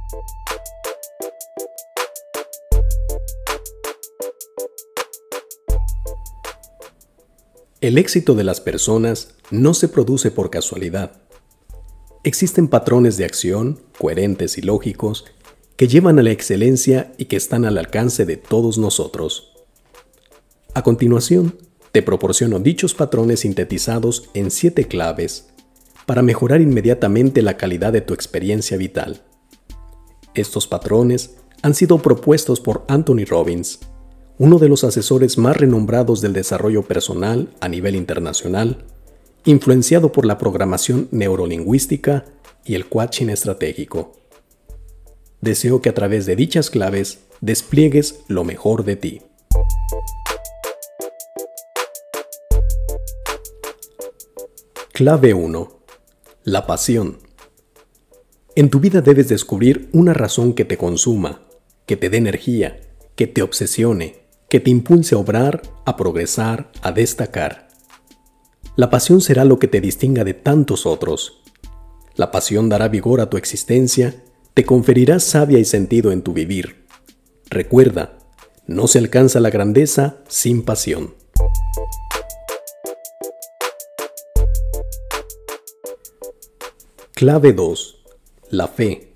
El éxito de las personas no se produce por casualidad. Existen patrones de acción, coherentes y lógicos, que llevan a la excelencia y que están al alcance de todos nosotros. A continuación, te proporciono dichos patrones sintetizados en 7 claves para mejorar inmediatamente la calidad de tu experiencia vital. Estos patrones han sido propuestos por Anthony Robbins, uno de los asesores más renombrados del desarrollo personal a nivel internacional, influenciado por la programación neurolingüística y el coaching estratégico. Deseo que a través de dichas claves despliegues lo mejor de ti. Clave 1. La pasión. En tu vida debes descubrir una razón que te consuma, que te dé energía, que te obsesione, que te impulse a obrar, a progresar, a destacar. La pasión será lo que te distinga de tantos otros. La pasión dará vigor a tu existencia, te conferirá savia y sentido en tu vivir. Recuerda, no se alcanza la grandeza sin pasión. Clave 2. La fe.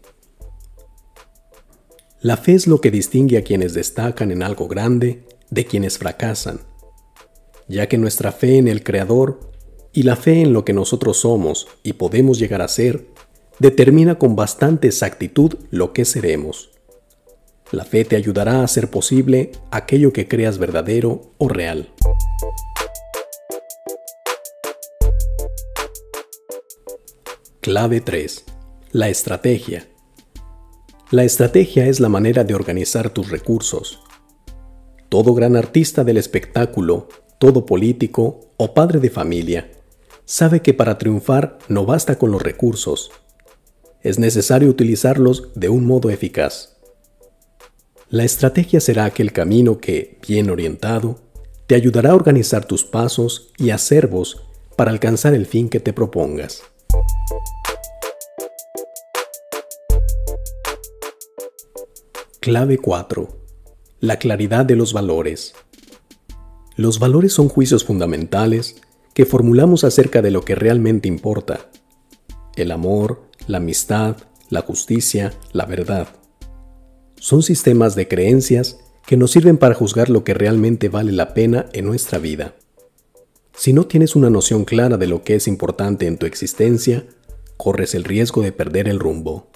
La fe es lo que distingue a quienes destacan en algo grande de quienes fracasan, ya que nuestra fe en el Creador y la fe en lo que nosotros somos y podemos llegar a ser determina con bastante exactitud lo que seremos. La fe te ayudará a hacer posible aquello que creas verdadero o real. Clave 3. La estrategia. La estrategia es la manera de organizar tus recursos. Todo gran artista del espectáculo, todo político o padre de familia sabe que para triunfar no basta con los recursos. Es necesario utilizarlos de un modo eficaz. La estrategia será aquel camino que, bien orientado, te ayudará a organizar tus pasos y acervos para alcanzar el fin que te propongas. Clave 4. La claridad de los valores. Los valores son juicios fundamentales que formulamos acerca de lo que realmente importa. El amor, la amistad, la justicia, la verdad. Son sistemas de creencias que nos sirven para juzgar lo que realmente vale la pena en nuestra vida. Si no tienes una noción clara de lo que es importante en tu existencia, corres el riesgo de perder el rumbo.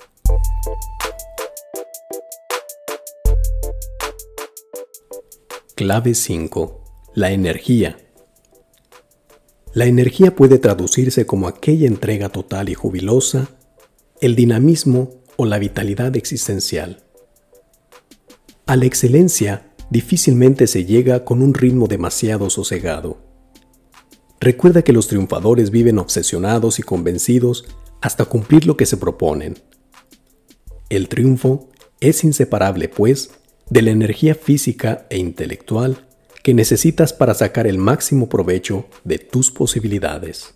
Clave 5. La energía. La energía puede traducirse como aquella entrega total y jubilosa, el dinamismo o la vitalidad existencial. A la excelencia difícilmente se llega con un ritmo demasiado sosegado. Recuerda que los triunfadores viven obsesionados y convencidos hasta cumplir lo que se proponen. El triunfo es inseparable, pues, de la energía física e intelectual que necesitas para sacar el máximo provecho de tus posibilidades.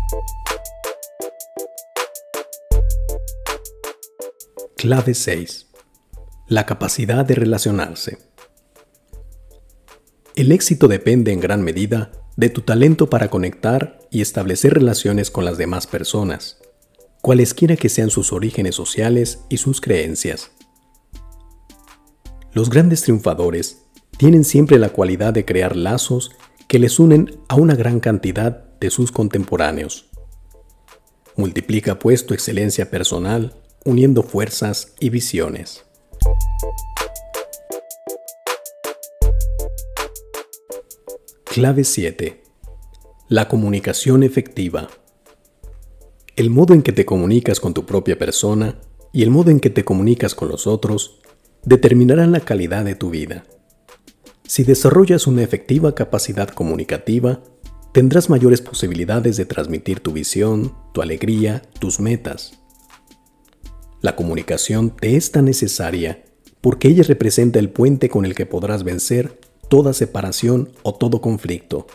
Clave 6. La capacidad de relacionarse. El éxito depende en gran medida de tu talento para conectar y establecer relaciones con las demás personas, cualesquiera que sean sus orígenes sociales y sus creencias. Los grandes triunfadores tienen siempre la cualidad de crear lazos que les unen a una gran cantidad de sus contemporáneos. Multiplica pues tu excelencia personal uniendo fuerzas y visiones. Clave 7. La comunicación efectiva. El modo en que te comunicas con tu propia persona y el modo en que te comunicas con los otros determinarán la calidad de tu vida. Si desarrollas una efectiva capacidad comunicativa, tendrás mayores posibilidades de transmitir tu visión, tu alegría, tus metas. La comunicación te es tan necesaria porque ella representa el puente con el que podrás vencer toda separación o todo conflicto,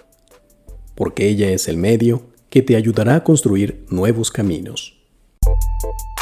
porque ella es el medio que te ayudará a construir nuevos caminos.